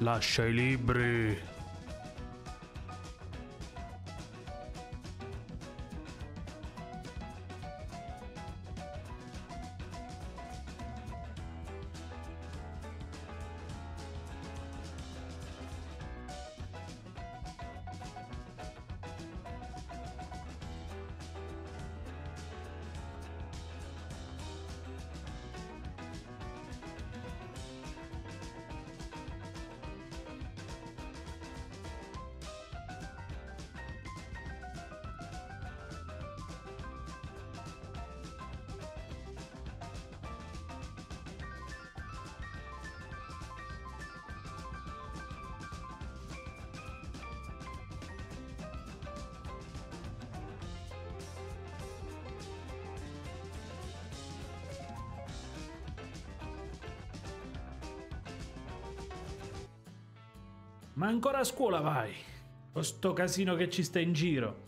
Lascia i libri. Ma ancora a scuola vai? Con sto casino che ci sta in giro.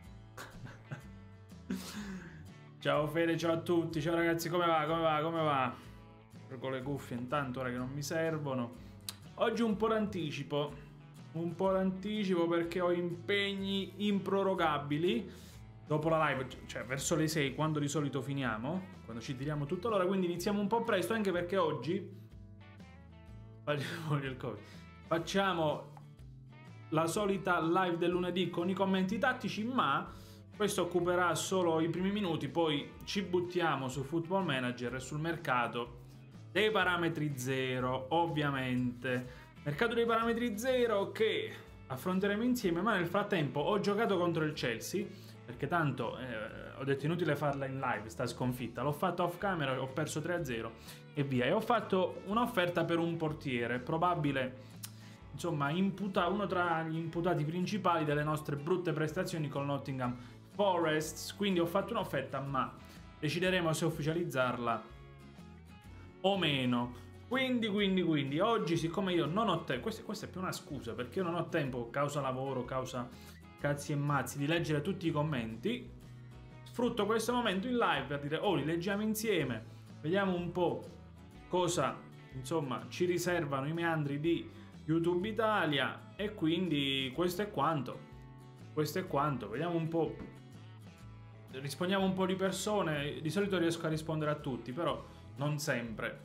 Ciao Fede, ciao a tutti, ciao ragazzi, come va, come va, come va? Con le cuffie intanto, ora che non mi servono. Oggi un po' d'anticipo perché ho impegni improrogabili. Dopo la live, cioè verso le 6, quando di solito finiamo, quando ci tiriamo tutta l'ora, quindi iniziamo un po' presto, anche perché oggi... voglio il Covid. Facciamo la solita live del lunedì con i commenti tattici, ma questo occuperà solo i primi minuti, poi ci buttiamo su Football Manager e sul mercato dei parametri zero, ovviamente. Mercato dei parametri zero che affronteremo insieme, ma nel frattempo ho giocato contro il Chelsea, perché tanto ho detto inutile farla in live, sta sconfitta. L'ho fatta off camera, ho perso 3-0 e via. E ho fatto un'offerta per un portiere, probabile... Insomma, uno tra gli imputati principali delle nostre brutte prestazioni con Nottingham Forest. Quindi ho fatto un'offerta, ma decideremo se ufficializzarla o meno. Quindi oggi, siccome io non ho tempo, questa è più una scusa, perché io non ho tempo, causa lavoro, causa cazzi e mazzi, di leggere tutti i commenti, sfrutto questo momento in live per dire, oh, li leggiamo insieme, vediamo un po' cosa, insomma, ci riservano i meandri di YouTube Italia, e quindi questo è quanto. Vediamo un po', rispondiamo un po' di persone. Di solito riesco a rispondere a tutti, però non sempre.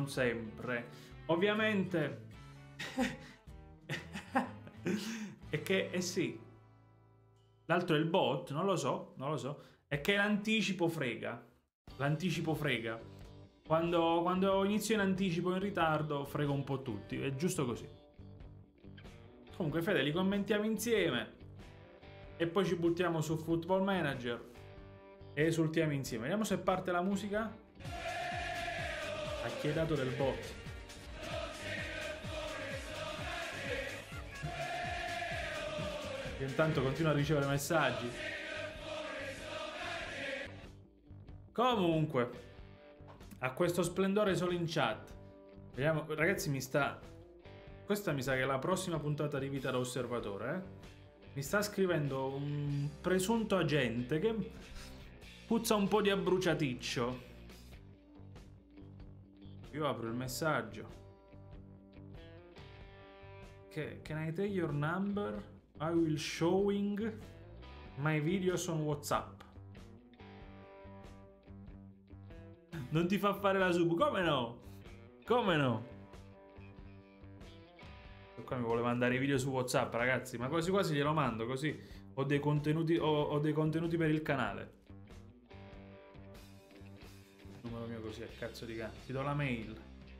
Ovviamente è che sì, l'altro è il bot, non lo so, è che l'anticipo frega. Quando inizio in anticipo in ritardo frego un po' tutti, è giusto così. Comunque Fede, li commentiamo insieme e poi ci buttiamo su Football Manager e esultiamo insieme. Vediamo se parte la musica. Ha chiedato del bot. Io intanto continuo a ricevere messaggi. Comunque, a questo splendore solo in chat. Vediamo, ragazzi, questa mi sa che è la prossima puntata di Vita da Osservatore, Mi sta scrivendo un presunto agente che puzza un po' di abbruciaticcio. Io apro il messaggio. Can I take your number? I will showing my videos on WhatsApp. Non ti fa fare la sub? Come no? Come no? Qua mi vuole mandare i video su WhatsApp, ragazzi, ma quasi quasi glielo mando, così ho dei contenuti, ho dei contenuti per il canale. Il numero mio così, a cazzo di cane. Ti do la mail.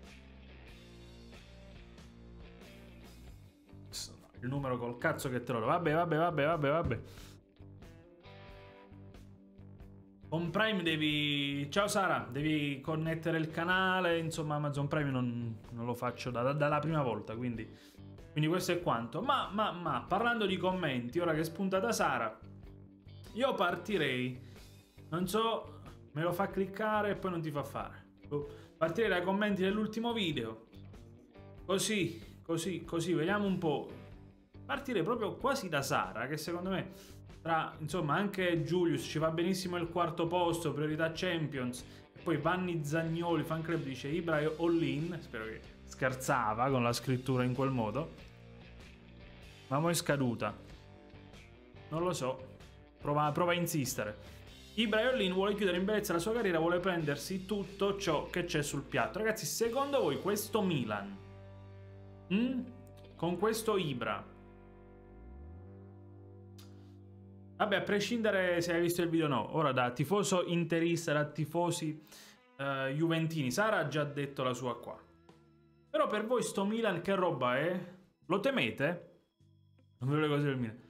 Il numero col cazzo che te lo do. Vabbè. Con Prime devi... Ciao Sara, devi connettere il canale, insomma Amazon Prime non lo faccio dalla prima volta, quindi questo è quanto. Ma parlando di commenti, ora che è spuntata Sara, io partirei, non so, me lo fa cliccare e poi non ti fa fare. Partirei dai commenti dell'ultimo video, così, vediamo un po'. Partirei proprio quasi da Sara, che secondo me... insomma, anche Julius ci va benissimo il quarto posto, priorità Champions. E poi Vanni Zagnoli, fan club, dice Ibra e all-in. Spero che scherzava con la scrittura in quel modo. Ma mo' è scaduta. Non lo so. Prova a insistere. Ibra Iolin vuole chiudere in bellezza la sua carriera, vuole prendersi tutto ciò che c'è sul piatto. Ragazzi, secondo voi questo Milan, con questo Ibra, vabbè, a prescindere se hai visto il video o no, ora da tifoso interista, da tifosi juventini, Sara ha già detto la sua qua. Però per voi sto Milan che roba è? Lo temete? Non vedo le cose del Milan.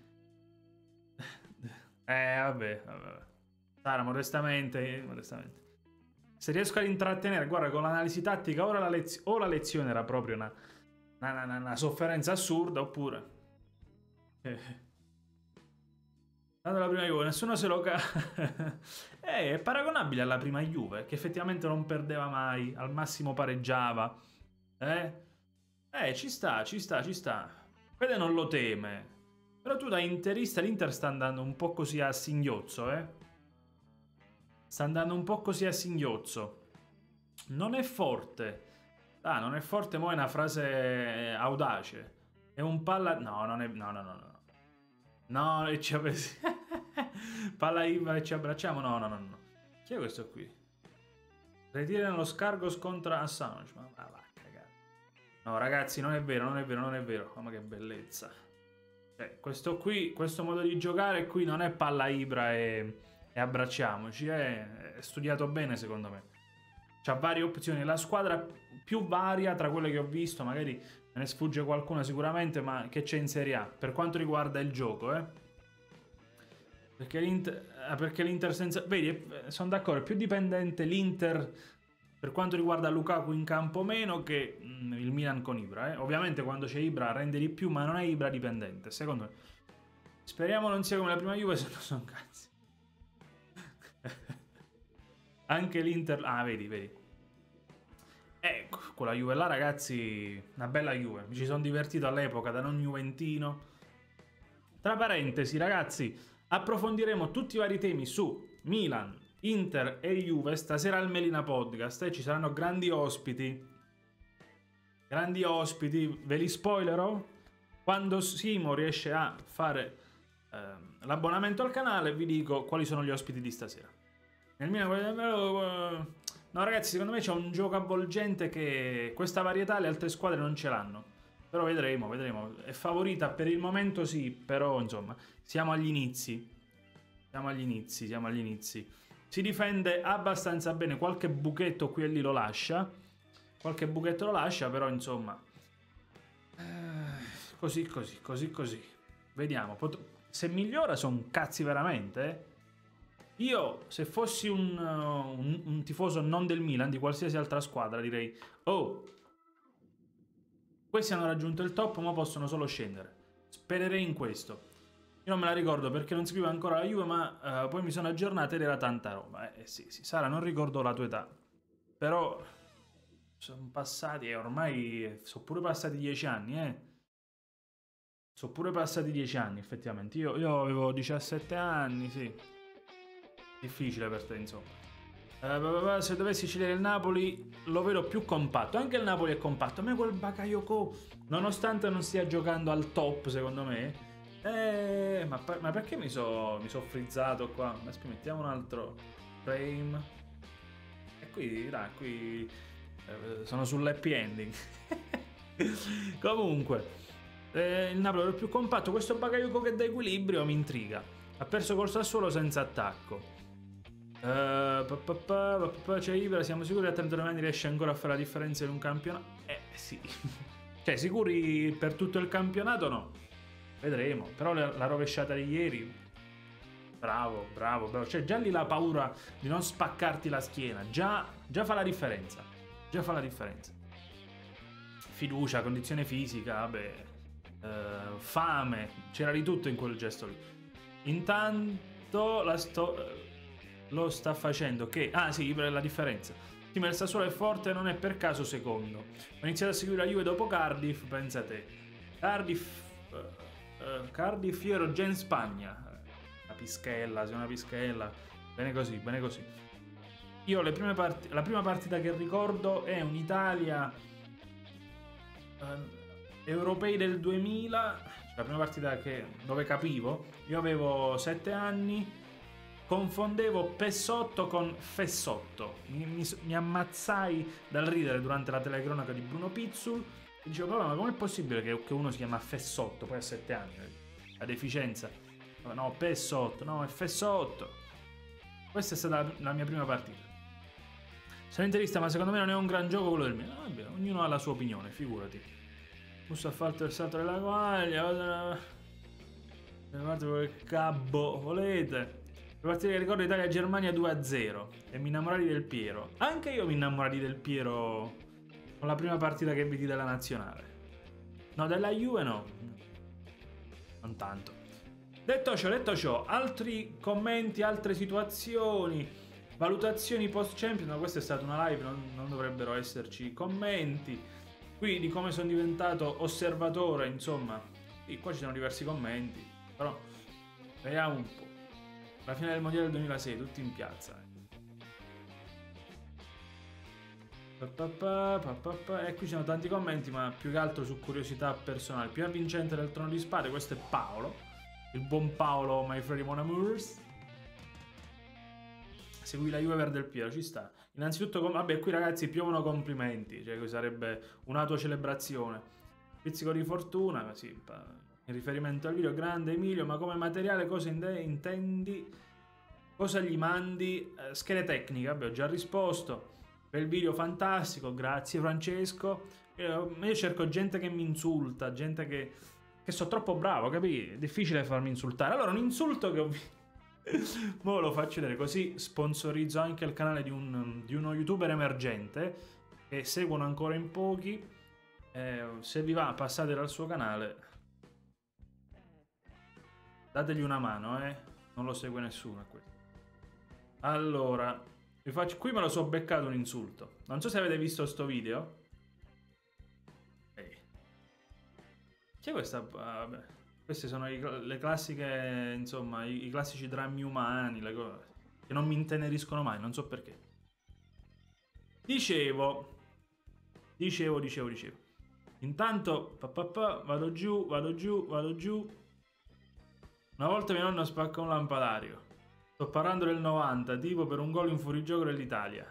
Vabbè. Sara, modestamente. Se riesco ad intrattenere, guarda, con l'analisi tattica, ora la lezione era proprio una sofferenza assurda, oppure... La prima Juve, nessuno se lo è paragonabile alla prima Juve, che effettivamente non perdeva mai, al massimo pareggiava. Ci sta. Fede non lo teme. Però tu da interista, l'Inter sta andando un po' così a singhiozzo, Sta andando un po' così a singhiozzo. Non è forte. Non è forte, mo' è una frase audace. È un palla... No, non è... No. No, e ci palla Ibra e ci abbracciamo? No. Chi è questo qui? Ritirano lo scargo scontra Assange. Ma va a cagare. No, ragazzi, non è vero. Mamma che bellezza. Questo qui, questo modo di giocare qui non è palla Ibra e abbracciamoci, è studiato bene secondo me. C'ha varie opzioni, la squadra più varia tra quelle che ho visto, magari me ne sfugge qualcuna sicuramente, ma che c'è in Serie A per quanto riguarda il gioco, perché l'Inter senza... Vedi, sono d'accordo, è più dipendente l'Inter per quanto riguarda Lukaku in campo meno che il Milan con Ibra, Ovviamente quando c'è Ibra rende di più, ma non è Ibra dipendente, secondo me. Speriamo non sia come la prima Juve, se no sono cazzi. Anche l'Inter... vedi. Ecco, quella Juve là, ragazzi, una bella Juve. Mi ci sono divertito all'epoca da non juventino. Tra parentesi, ragazzi, approfondiremo tutti i vari temi su Milan, Inter e Juve stasera al Melina Podcast, ci saranno grandi ospiti, ve li spoilerò quando Simo riesce a fare l'abbonamento al canale. Vi dico quali sono gli ospiti di stasera. Nel mio... No, ragazzi, secondo me c'è un gioco avvolgente che questa varietà le altre squadre non ce l'hanno, però vedremo. È favorita per il momento, sì, però insomma siamo agli inizi. Si difende abbastanza bene, qualche buchetto qui e lì lo lascia. Però insomma... Così. Vediamo. Se migliora sono cazzi veramente, Io, se fossi un tifoso non del Milan, di qualsiasi altra squadra, direi: oh, questi hanno raggiunto il top, ma possono solo scendere. Spererei in questo. Io non me la ricordo perché non seguivo ancora la Juve, ma poi mi sono aggiornato ed era tanta roba. Sì, Sara, non ricordo la tua età, però sono passati, ormai sono pure passati 10 anni, Sono pure passati 10 anni, effettivamente. Io avevo 17 anni, sì. Difficile per te, insomma. Se dovessi scegliere il Napoli, lo vedo più compatto. Anche il Napoli è compatto. A me quel Bakayoko, nonostante non stia giocando al top, secondo me... ma perché mi so frizzato qua? Aspetta, mettiamo un altro frame. E qui, dai, sono sull'happy ending. Comunque, il Napoli è più compatto. Questo Bakayoko che dà equilibrio mi intriga. Ha perso col Sassuolo senza attacco. C'è Ibra, siamo sicuri che a 39 anni riesce ancora a fare la differenza in un campionato? Sì. Cioè, sicuri per tutto il campionato no. Vedremo. Però la rovesciata di ieri, bravo. Cioè, già lì la paura di non spaccarti la schiena già fa la differenza. Fiducia, condizione fisica, vabbè, fame, c'era di tutto in quel gesto lì. Intanto lo sta facendo che... sì, per la differenza. Il team del Sassuolo è forte, non è per caso secondo. Ho iniziato a seguire la Juve dopo Cardiff, pensa te. Cardiff io ero già in Spagna. Sei una pischella. Bene così. Io la prima partita che ricordo è un'Italia europei del 2000, la prima partita dove capivo, io avevo 7 anni, confondevo Pessotto con Fessotto, mi ammazzai dal ridere durante la telecronaca di Bruno Pizzul e dicevo, ma com'è possibile che uno si chiama Fessotto poi a 7 anni? La deficienza, no, Pessotto, no, è Fessotto. Questa è stata la mia prima partita. Sono interista, ma secondo me non è un gran gioco quello del mio. Vabbè, ognuno ha la sua opinione, figurati. Busto asfalto del salto della guaglia. Guardate quel cabbo, volete? La partita che ricordo Italia e Germania 2-0. E mi innamorai del Piero. Anche io mi innamorai del Piero con la prima partita che vidi della nazionale. No, della Juve no. Non tanto. Detto ciò, altri commenti, altre situazioni, valutazioni post-Champions. No, questa è stata una live, non dovrebbero esserci commenti. Qui di come sono diventato osservatore, insomma. Sì, qua ci sono diversi commenti, però vediamo un po'. La finale del mondiale del 2006, tutti in piazza. E qui ci sono tanti commenti, ma più che altro su curiosità personale. Più vincente del Trono di Spade, questo è Paolo. Il buon Paolo, my friend mon amours. Segui la Juve per Del Piero, ci sta. Innanzitutto, vabbè, qui ragazzi piovono complimenti, cioè qui sarebbe un'autocelebrazione. Pizzico di fortuna, così, in riferimento al video, grande Emilio, ma come materiale cosa intendi? Cosa gli mandi? Schede tecniche, vabbè, ho già risposto. Per il video fantastico, grazie Francesco. Io cerco gente che mi insulta, gente che sono troppo bravo, capì? È difficile farmi insultare. Allora, un insulto che ho visto. Mo lo faccio vedere, così sponsorizzo anche il canale di uno youtuber emergente che seguono ancora in pochi. Se vi va, passate dal suo canale, dategli una mano, non lo segue nessuno. Allora, qui me lo so beccato un insulto. Non so se avete visto sto video. C'è questa? Vabbè. Queste sono le classiche, insomma, i classici drammi umani, le cose che non mi inteneriscono mai, non so perché. Dicevo. Intanto, vado giù. Una volta mio nonno spacca un lampadario. Sto parlando del 90, tipo per un gol in fuorigioco dell'Italia.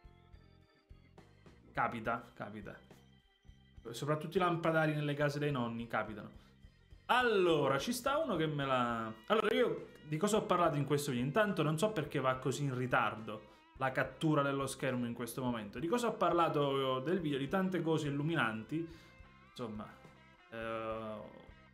Capita. Soprattutto i lampadari nelle case dei nonni capitano. Allora, ci sta uno che me la... Allora, io di cosa ho parlato in questo video? Intanto non so perché va così in ritardo la cattura dello schermo in questo momento. Di cosa ho parlato del video? Di tante cose illuminanti. Insomma, ho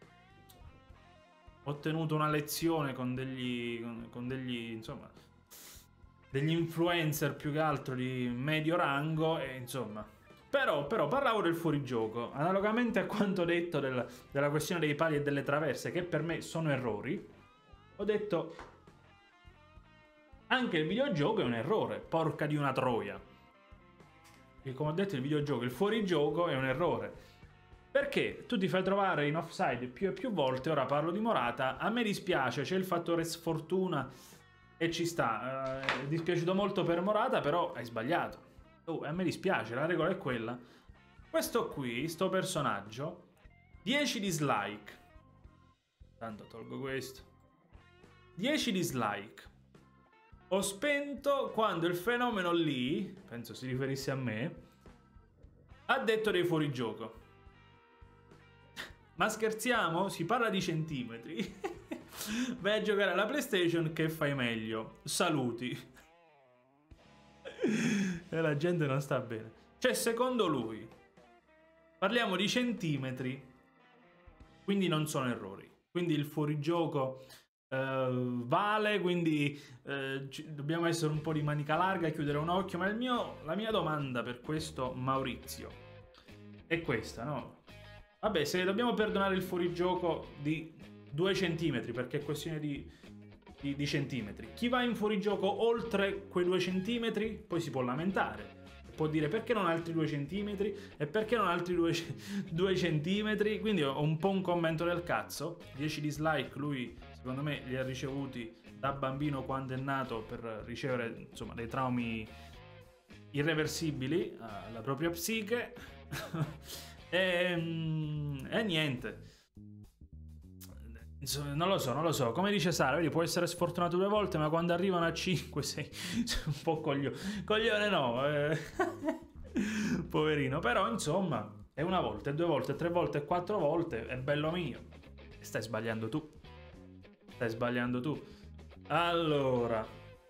ottenuto una lezione con degli insomma, degli influencer più che altro di medio rango e insomma... Però parlavo del fuorigioco, analogamente a quanto detto della questione dei pali e delle traverse, che per me sono errori. Ho detto anche il videogioco è un errore, porca di una troia. E come ho detto il videogioco, il fuorigioco è un errore. Perché tu ti fai trovare in offside più e più volte, ora parlo di Morata, a me dispiace, c'è il fattore sfortuna e ci sta. È dispiaciuto molto per Morata, però hai sbagliato. A me dispiace, la regola è quella. Questo qui, sto personaggio, 10 dislike. Tanto tolgo questo. 10 dislike. Ho spento quando il fenomeno lì, penso si riferisse a me, ha detto dei fuorigioco. Ma scherziamo? Si parla di centimetri. Vai a giocare alla PlayStation che fai meglio. Saluti. E la gente non sta bene. Cioè, secondo lui parliamo di centimetri, quindi non sono errori. Quindi il fuorigioco vale, quindi dobbiamo essere un po' di manica larga e chiudere un occhio. Ma la mia domanda per questo Maurizio è questa, no? Vabbè, se dobbiamo perdonare il fuorigioco di 2 centimetri, perché è questione di centimetri, chi va in fuorigioco oltre quei 2 centimetri poi si può lamentare, può dire perché non altri 2 centimetri e perché non altri 2 centimetri. Quindi ho un po' un commento del cazzo. 10 dislike lui secondo me li ha ricevuti da bambino quando è nato, per ricevere insomma dei traumi irreversibili alla propria psiche. E niente. Insomma, non lo so. Come dice Sara, vedi, può essere sfortunato 2 volte, ma quando arrivano a 5, 6, un po' coglione no. Poverino. Però, insomma, è 1 volta, è 2 volte, 3 volte, 4 volte, è bello mio. Stai sbagliando tu. Allora,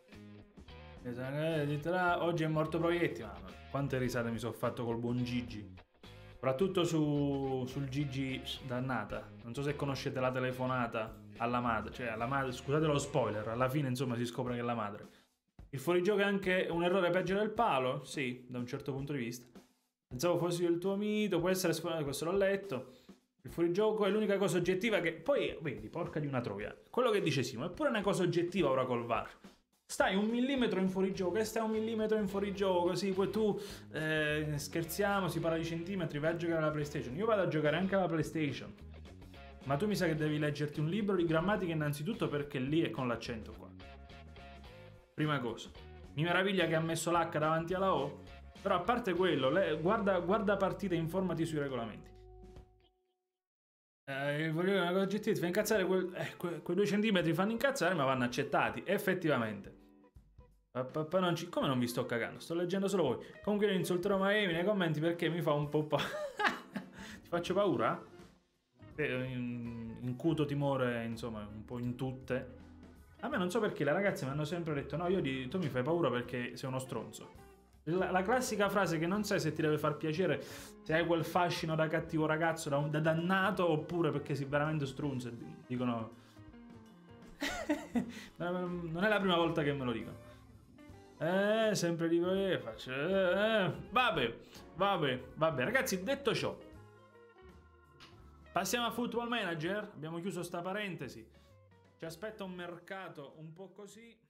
oggi è morto Proietti. Ma quante risate mi sono fatto col buon Gigi. Soprattutto sul Gigi dannata. Non so se conoscete la telefonata alla madre. Cioè, alla madre, scusate lo spoiler, alla fine insomma si scopre che è la madre. Il fuorigioco è anche un errore peggio del palo? Sì, da un certo punto di vista. Pensavo fossi il tuo mito, può essere sfortunato, questo l'ho letto. Il fuorigioco è l'unica cosa oggettiva che... Poi, vedi, porca di una troia. Quello che dice Simo è pure una cosa oggettiva ora col VAR. Stai 1 millimetro in fuorigioco e stai 1 millimetro in fuorigioco, sì, poi tu scherziamo, si parla di centimetri, vai a giocare alla PlayStation. Io vado a giocare anche alla PlayStation. Ma tu mi sa che devi leggerti un libro di grammatica innanzitutto perché lì è con l'accento qua. Prima cosa. Mi meraviglia che ha messo l'H davanti alla O, però a parte quello, guarda partita e informati sui regolamenti. Volevo una cosa oggettiva, ti fa incazzare quei 2 centimetri fanno incazzare, ma vanno accettati, effettivamente. Come non vi sto cagando? Sto leggendo solo voi. Comunque io insulterò Miami nei commenti perché mi fa un po' Ti faccio paura? Incuto timore, insomma, un po' in tutte. A me non so perché le ragazze mi hanno sempre detto no, tu mi fai paura perché sei uno stronzo. La classica frase che non sai se ti deve far piacere, se hai quel fascino da cattivo ragazzo, da dannato, oppure perché sei veramente stronzo. Dicono... non è la prima volta che me lo dicono. Sempre libro che faccio. Vabbè. Ragazzi, detto ciò, passiamo a Football Manager. Abbiamo chiuso sta parentesi. Ci aspetta un mercato un po' così.